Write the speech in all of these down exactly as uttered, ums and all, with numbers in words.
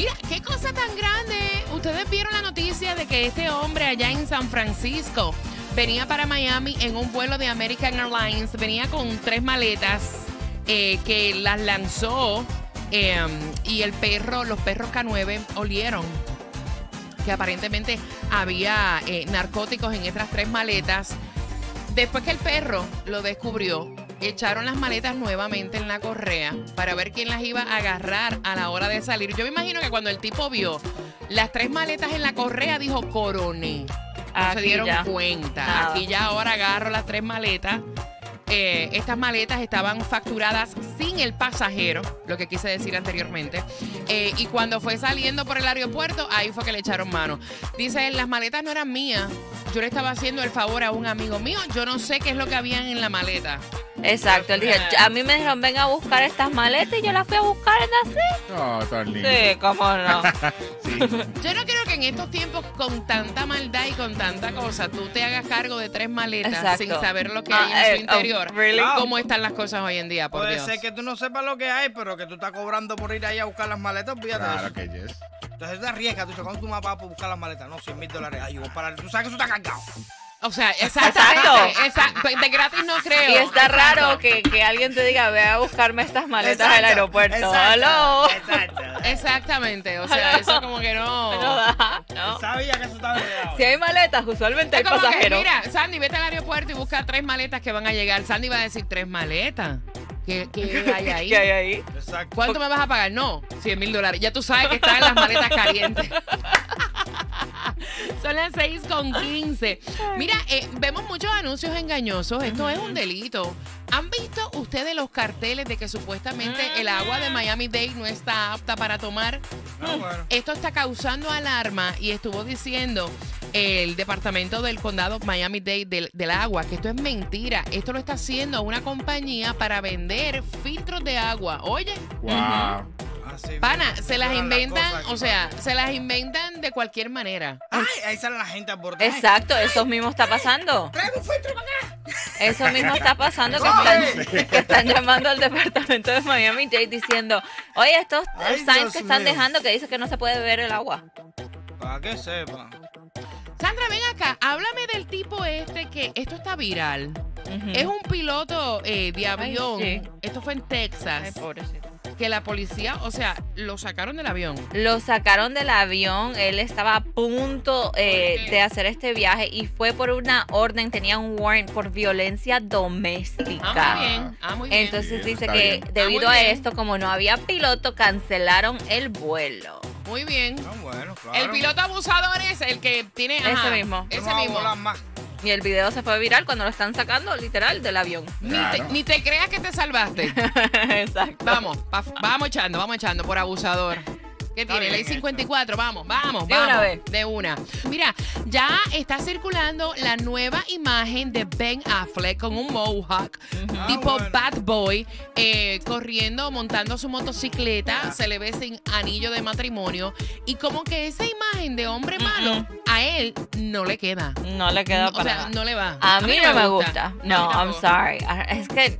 Mira, qué cosa tan grande. Ustedes vieron la noticia de que este hombre allá en San Francisco venía para Miami en un vuelo de American Airlines. Venía con tres maletas eh, que las lanzó eh, y el perro, los perros K nueve olieron que aparentemente había eh, narcóticos en estas tres maletas. Después que el perro lo descubrió, echaron las maletas nuevamente en la correa para ver quién las iba a agarrar a la hora de salir. Yo me imagino que cuando el tipo vio las tres maletas en la correa, dijo, coroné. No Aquí se dieron ya. cuenta. Nada. Aquí ya ahora agarro las tres maletas. Eh, estas maletas estaban facturadas sin el pasajero, lo que quise decir anteriormente. Eh, y cuando fue saliendo por el aeropuerto, ahí fue que le echaron mano. Dice él, las maletas no eran mías. Yo le estaba haciendo el favor a un amigo mío. Yo no sé qué es lo que habían en la maleta. Exacto, él dice, a mí me dijeron, venga a buscar estas maletas y yo las fui a buscar en así. No, tan lindo. Sí, cómo no. Sí. Yo no creo que en estos tiempos con tanta maldad y con tanta cosa, tú te hagas cargo de tres maletas Exacto. sin saber lo que Ah, hay en eh, su interior. oh, really? ¿Cómo están las cosas hoy en día, por Puede Dios? ser que tú no sepas lo que hay, pero que tú estás cobrando por ir ahí a buscar las maletas, fíjate Claro eso. que yes. Entonces te arriesgas, tú dices, ¿cuánto tú me vas a pagar por buscar las maletas? No, cien mil dólares. Ay, yo voy para... Tú sabes que eso está cargado. O sea, exactamente. Esa- de gratis no creo. Y está Exacto. raro que, que alguien te diga, ve a buscarme estas maletas del aeropuerto. Exacto, Hello. exacto. Exactamente. O sea, eso como que no. No da, no. Sabía que eso estaba enredado. Si hay maletas, usualmente hay Es como que, pasajeros. mira, Sandy, vete al aeropuerto y busca tres maletas que van a llegar. Sandy va a decir, ¿tres maletas? ¿Qué, qué hay ahí? ¿Qué hay ahí? Exacto. ¿Cuánto me vas a pagar? No, cien mil dólares. Ya tú sabes que están en las maletas calientes. Son las seis con quince. Mira, eh, vemos muchos anuncios engañosos. Esto es un delito. ¿Han visto ustedes los carteles de que supuestamente el agua de Miami-Dade no está apta para tomar? Ah, bueno. Esto está causando alarma y estuvo diciendo el departamento del condado Miami-Dade del, del agua que esto es mentira. Esto lo está haciendo una compañía para vender filtros de agua. Oye, Wow. Así pana, mismo. se las Pero inventan, cosas aquí, o sea, pana. se las inventan de cualquier manera. Ay, ahí sale la gente a bordar. Exacto, eso mismo está pasando. Trae un filtro para acá. Eso mismo está pasando, que Coge. están, que están llamando al departamento de Miami-Dade diciendo, oye, estos Ay, signs Dios que están mío. dejando que dice que no se puede beber el agua. Para que sepa. Sandra, ven acá, háblame del tipo este que esto está viral. Ujú. Es un piloto eh, de avión. sí. Esto fue en Texas. Ay, pobrecito. Que la policía, o sea, lo sacaron del avión. Lo sacaron del avión, él estaba a punto eh, ¿Por qué? de hacer este viaje y fue por una orden, tenía un warrant por violencia doméstica. Ah, muy bien. Ah, muy bien. Entonces Bien, dice está que bien. debido Ah, muy a bien. esto, como no había piloto, cancelaron el vuelo. Muy bien. Ah, bueno, claro. El piloto abusador es el que tiene. Ese ajá, mismo. Ese No va a mismo. volar más. Y el video se fue viral cuando lo están sacando literal del avión. Ni, te, Claro. ni te creas que te salvaste. Exacto. Vamos, pa- vamos echando, vamos echando por abusador. ¿Qué Está tiene? bien Ley hecho. cincuenta y cuatro, vamos, vamos, De vamos. una vez. De una. Mira, ya está circulando la nueva imagen de Ben Affleck con un mohawk, Ah, tipo bueno. bad boy, eh, corriendo, montando su motocicleta, se le ve sin anillo de matrimonio. Y como que esa imagen de hombre malo, a él no le queda. No le queda No, para o sea, nada. no le va. A mí no me gusta. No, A mí I'm tampoco. sorry. Ah, Es que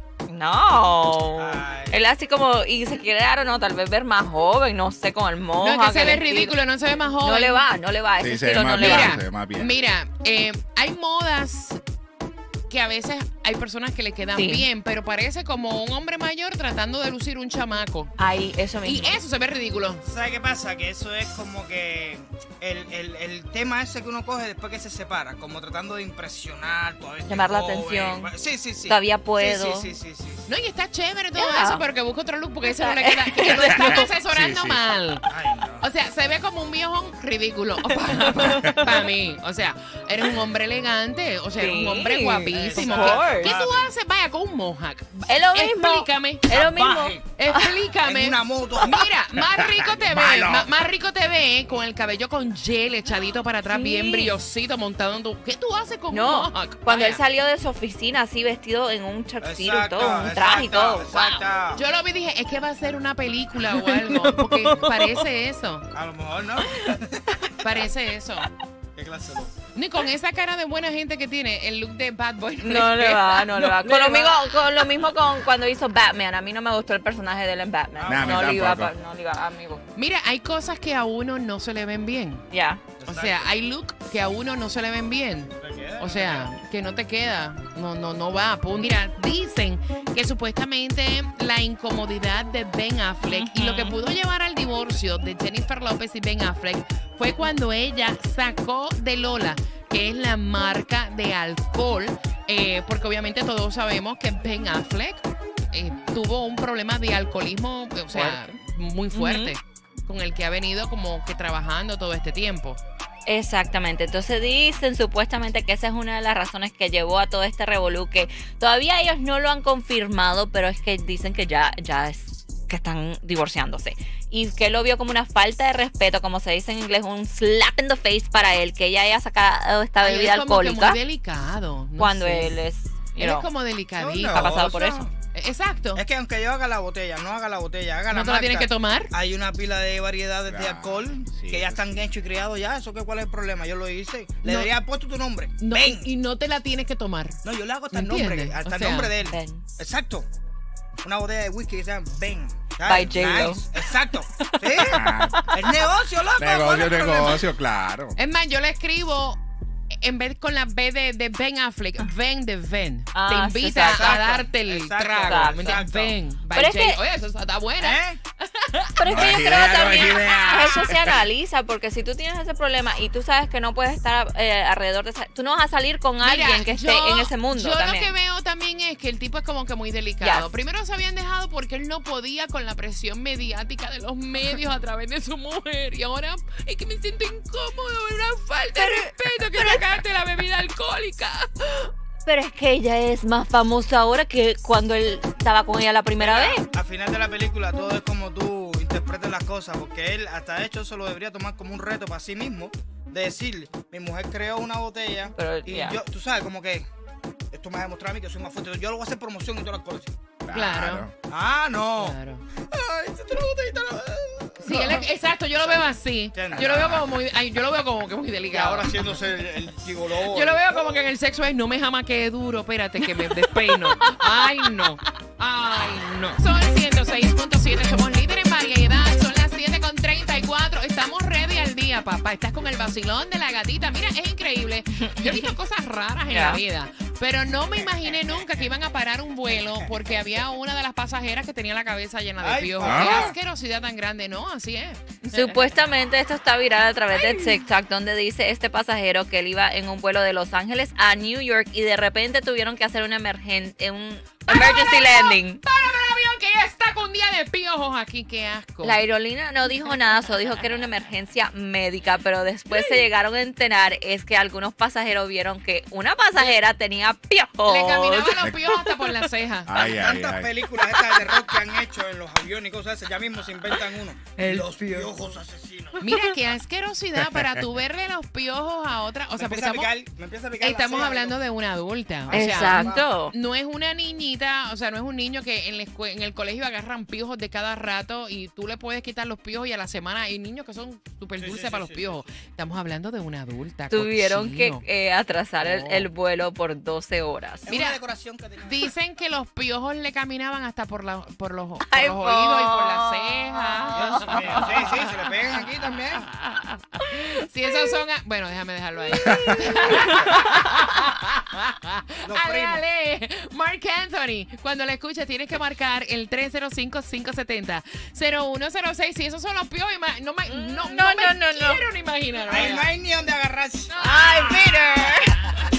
no. Ay. Él así como, y se quiere dar o no, tal vez ver más joven, no sé, con el No, mohawk. es que se el ve estilo. ridículo, no se ve más joven. No le va, no le va. Ese Sí, se ve estilo más no le bien, va. se ve más bien. Mira, eh, hay modas que a veces hay personas que le quedan Sí. bien, pero parece como un hombre mayor tratando de lucir un chamaco. Ahí, eso Y mismo. eso se ve ridículo. ¿Sabes qué pasa? Que eso es como que el, el, el tema ese que uno coge después que se separa, como tratando de impresionar, todavía estoy Llamar la joven. atención. Sí, sí, sí. Todavía puedo. Sí, sí, sí, sí, sí. No, y está chévere todo Yeah. eso, pero que busque otro look porque ese no le queda. Que lo están asesorando Sí, sí. mal. Ay, no. O sea, se ve como un viejón ridículo. Para mí. O sea, eres un hombre elegante. O sea, eres un Sí, hombre guapísimo. of ¿Qué, course. ¿Qué tú haces? Vaya con un mohawk. Es lo mismo. Explícame. Es lo mismo. Salvaje. Explícame. En una moto. Mira, más rico te ve, Malo. ma- más rico te ve con el cabello con gel echadito para atrás, Sí. bien brillosito, montado en tu... ¿Qué tú haces con No, un mohawk? cuando él Vaya. salió de su oficina así vestido en un chapcito y Exacto, todo, un traje y exacto, todo. exacto. Yo lo vi y dije, es que va a ser una película o algo, porque parece eso, A lo mejor no. parece eso. ¿Qué clase de loco? Ni con esa cara de buena gente que tiene, el look de Bad Boy. No le va, no le va. Con le lo, mismo, va. con lo mismo con cuando hizo Batman. A mí no me gustó el personaje de él en Batman. No, a mí no, le iba, tampoco. pa- no le iba, amigo. Mira, hay cosas que a uno no se le ven bien. Ya. O sea, hay look que a uno no se le ven bien. O sea, que no te queda, no, no, no va. Punto. Mira, dicen que supuestamente la incomodidad de Ben Affleck y lo que pudo llevar al divorcio de Jennifer López y Ben Affleck fue cuando ella sacó de Lola, que es la marca de alcohol, eh, porque obviamente todos sabemos que Ben Affleck eh, tuvo un problema de alcoholismo, o sea, muy fuerte, con el que ha venido como que trabajando todo este tiempo. Exactamente, entonces dicen supuestamente que esa es una de las razones que llevó a todo este revolú, que todavía ellos no lo han confirmado, pero es que dicen que ya, ya es que están divorciándose y que él lo vio como una falta de respeto, como se dice en inglés, un slap in the face para él, que ella haya sacado esta Ay, bebida él es como que alcohólica muy delicado. no cuando sé. él es, you Él know, es como delicadito. No, ha pasado por o sea, eso. Exacto. Es que aunque yo haga la botella, no haga la botella, haga la ¿No te la marca, tienen que tomar? hay una pila de variedades de Claro, alcohol sí, que ya eso están hechos y criados ya. ¿Eso qué? ¿Cuál es el problema? Yo lo hice. Le No. debería haber puesto tu nombre. No, Ben. y no te la tienes que tomar. No, yo le hago hasta el ¿Entiendes? nombre, hasta O el sea, nombre de él. Ben. Exacto. Una botella de whisky que se llama Ben. By J-Lo. Nice. Exacto. Sí. Ah, Es negocio, loco. ¿cuál es negocio, el problema? negocio, claro. Es más, yo le escribo, en vez con la B de, de Ben Affleck, Ben de Ben. Ah, te sí, invita exacto. a darte el Exacto, trago. ¿Me entiendes? exacto. Ben. by Pero es J. que- Oye, eso está buena. ¿Eh? Pero es que No yo es creo idea, no también es idea. eso se analiza, porque si tú tienes ese problema y tú sabes que no puedes estar eh, alrededor de esa, tú no vas a salir con Mira, alguien que esté yo- en ese mundo Yo también. lo que veo también es que el tipo es como que muy delicado. Yes. Primero se habían dejado porque él no podía con la presión mediática de los medios a través de su mujer. Y ahora es que me siento incómodo, una falta de respeto que sacaste la bebida alcohólica. Pero es que ella es más famosa ahora que cuando él estaba con ella la primera Mira, vez. Al final de la película todo es como tú interpretes las cosas, porque él hasta de hecho se lo debería tomar como un reto para sí mismo, de decirle, mi mujer creó una botella Pero, y ya. yo, tú sabes, como que esto me va a demostrar a mí que soy más fuerte, yo lo voy a hacer promoción y todas las cosas. Claro. Ah, no. Claro. Ay, se te la botellita. la- Sí, él es- exacto, yo lo veo así. Entiendo. Yo lo veo como muy, ay, yo lo veo como que muy Y delicado. ahora haciéndose el, el gigoló. Yo lo veo como que en el sexo es no me jamaquee duro, espérate que me despeino. Ay, no. Ay, no. Son ciento seis punto siete, somos líderes en variedad. Son las siete con treinta y cuatro. Estamos ready al día, papá. Estás con el vacilón de la gatita. Mira, es increíble. Yo he visto cosas raras en Ya. la vida, pero no me imaginé nunca que iban a parar un vuelo porque había una de las pasajeras que tenía la cabeza llena de Ay, piojos. ah. Qué asquerosidad tan grande, ¿no? Así es. Supuestamente esto está viral a través de TikTok, donde dice este pasajero que él iba en un vuelo de Los Ángeles a New York y de repente tuvieron que hacer una emergen un emergency landing. ¡Párame el avión que ya está con día de piojos aquí! ¡Qué asco! La aerolínea no dijo nada, solo dijo que era una emergencia médica, pero después se llegaron a enterar es que algunos pasajeros vieron que una pasajera tenía piojos. Le caminaban los piojos hasta por las cejas. Ay, ay, Tantas ay. películas estas de terror que han hecho en los aviones y cosas así, ya mismo se inventan uno. El los piojos asesinos. Mira, qué asquerosidad para tú verle los piojos a otra. O sea, me porque empieza a estamos, picar, me empieza a picar la estamos ceja, hablando ¿no? de una adulta. O sea, Exacto. no es una niñita, o sea, no es un niño que en, la escue- en el colegio agarran piojos de cada rato y tú le puedes quitar los piojos y a la semana hay niños que son súper Sí, dulces sí, para sí, los sí, piojos. Estamos hablando de una adulta. Tuvieron que cochino. eh, atrasar el, No. el vuelo por doce horas. Es Mira, una decoración que tenía. Dicen que los piojos le caminaban hasta por, la, por los, por Ay, los oídos y por las Dios cejas. mío, sí, sí, se le pegan aquí también. Si esos son... a- Bueno, déjame dejarlo ahí. Los Ale, primos. ale. Mark Anthony. Cuando le escuches, tienes que marcar el tres cero cinco, cinco siete cero, cero uno cero seis. Si esos son los piojos, ima- no, me- no, no, no, me no, no. quiero ni imaginar. Ahí no hay ni donde agarrarse. ¡Ay, Peter!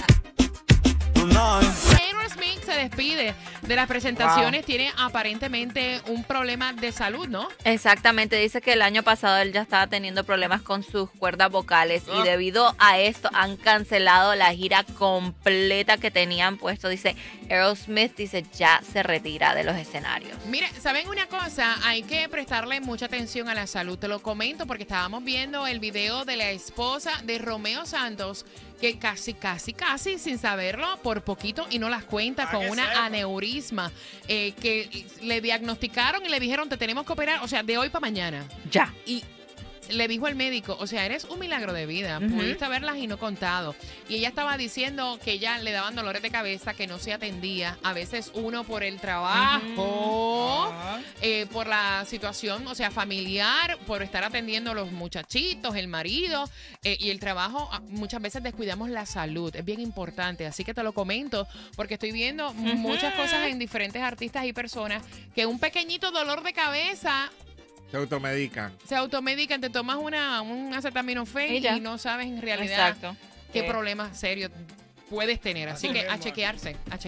Taylor Smith se despide de las presentaciones. Tiene aparentemente un problema de salud, ¿no? Exactamente, dice que el año pasado él ya estaba teniendo problemas con sus cuerdas vocales Ah. y debido a esto han cancelado la gira completa que tenían puesto. Dice Aerosmith, dice ya se retira de los escenarios. Mira, ¿saben una cosa? Hay que prestarle mucha atención a la salud. Te lo comento porque estábamos viendo el video de la esposa de Romeo Santos que casi, casi, casi, sin saberlo, por poquito y no las cuenta, Ah, con que una sepa. aneurisma eh, que le diagnosticaron y le dijeron te tenemos que operar, o sea, de hoy para mañana. Ya. Y le dijo el médico, o sea, eres un milagro de vida, Ujú. pudiste haberlas y no contado. Y ella estaba diciendo que ella le daban dolores de cabeza, que no se atendía, a veces uno por el trabajo, Ajá. eh, por la situación, o sea, familiar, por estar atendiendo a los muchachitos, el marido eh, y el trabajo, ah, muchas veces descuidamos la salud, es bien importante, así que te lo comento porque estoy viendo muchas cosas en diferentes artistas y personas que un pequeñito dolor de cabeza Se automedican. se automedican, te tomas una, un acetaminofén Y ya. y no sabes en realidad Exacto. qué Eh, problemas serios puedes tener, así Así que a mismo. chequearse, a chequearse.